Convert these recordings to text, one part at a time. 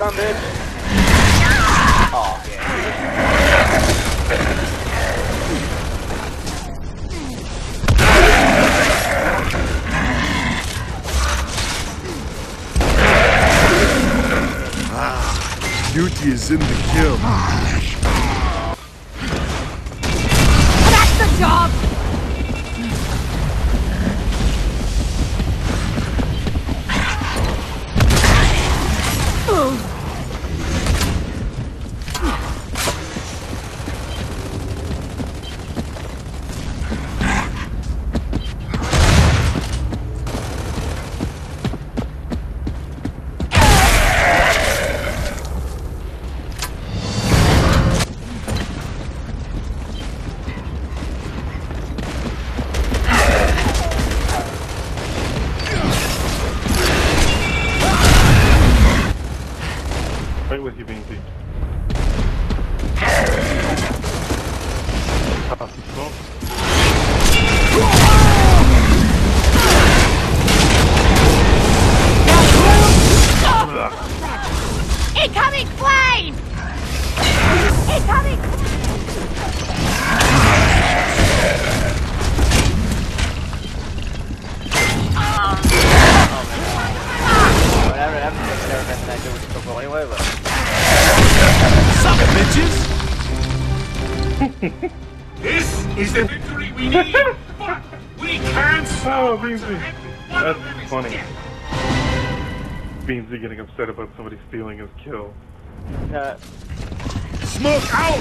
Come, bitch. Oh, yeah. Beauty is in the kill. That's the job! Right with you, Beansy. Toss some smoke. Incoming flame! Incoming! Whatever happens, I've never been that good with the football anyway, but... Suck it, bitches! This is the victory we need, but we can't Oh, stop. Beansy. That's funny. Beansy getting upset about somebody stealing his kill. Smoke out!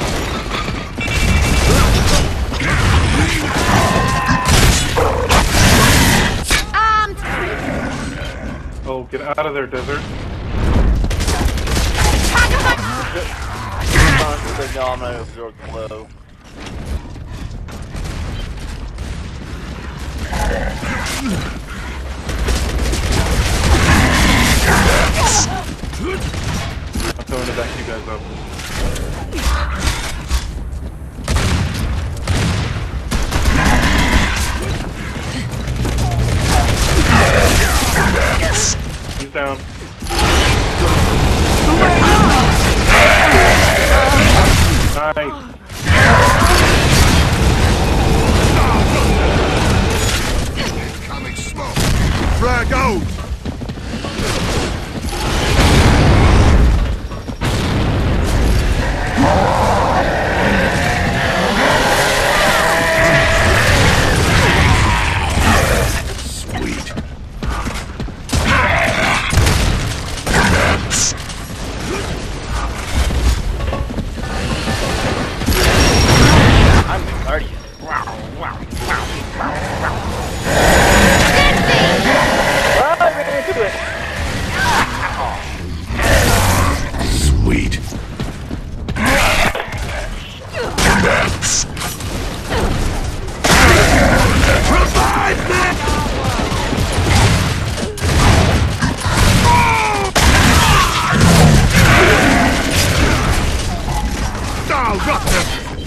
Oh, get out of there, desert. No, I'm not absorb the blow. I'm throwing to back you guys up. He's down. Nice. Incoming smoke! Frag out! Sweet. I'm the guardian. I ran into it. Sweet. Revive me! Oh, rock them!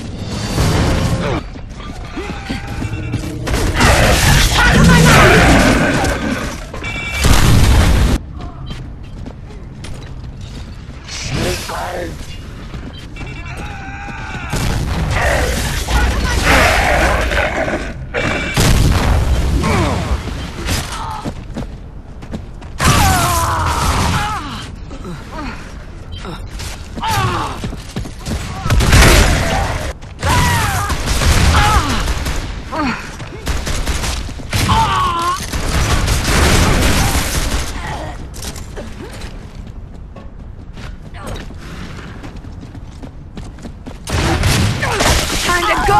Time to go!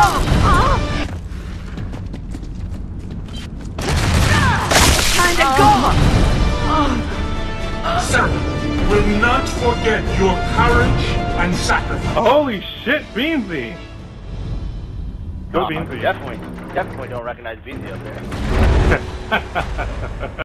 Time to go! Sir, will not forget your courage and sacrifice. Holy shit, Beansy! Go, Oh, Beansy. definitely don't recognize Beansy up there.